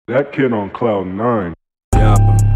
That kid on cloud 9. Yeah.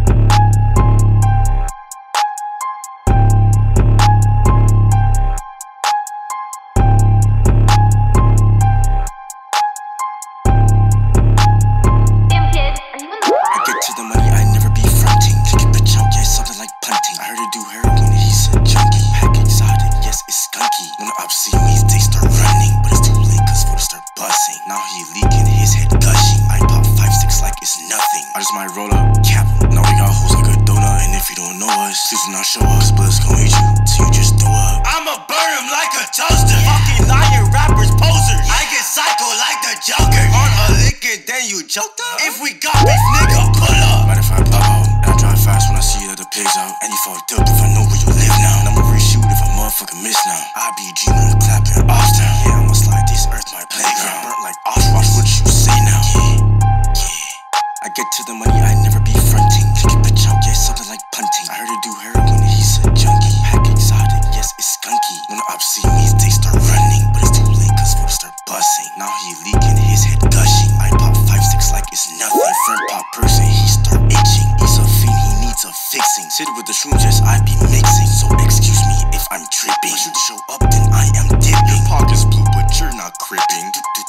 Damn kid, are you in the I get to the money, I never be fronting. Kick it bitch out, yeah, something like punting. I heard her do heroin, he's a junkie. Pack exotic, yes, it's skunky. When the ops see me, they start running. But it's too late, cause photos start busting. Now he leaking, his head gushing. I pop 5-6 like it's nothing. I just might roll up, cap. Now we got hoes like a donut. And if you don't know us, please do not show us. But it's gonna eat you till you just throw up. I'ma burn him like a toaster. Fucking lying rappers, posers. I get psycho like the Joker. On a lick it, then you choked up. If we got beef, nigga, pull up. Mind if I pop out? And I drive fast when I see that the pigs out. And you fucked up if I know where you live now. And I'ma reshoot if I motherfucking miss now. I be dreaming of clapping off down. Yeah, I'ma slide this earth my playground. Burnt like off, watch what you say now. Yeah. I get to the money, I never be fronting. Kick it bitch out, yeah, something like punting. I heard her do heroin, he's a junkie. Pack exotic, yes, it's skunky. When the ops see me, they start running. But it's too late, cause photos start busting. Now he leaking, his head gushing. I pop 5-6 like it's nothing. Front pop person, he start itching. He's a fiend, he needs a fixing. Sit with the shrooms, yes, I be mixing. So excuse me if I'm tripping. Once you show up, then I am dipping. Your pocket's blue, but you're not cripping.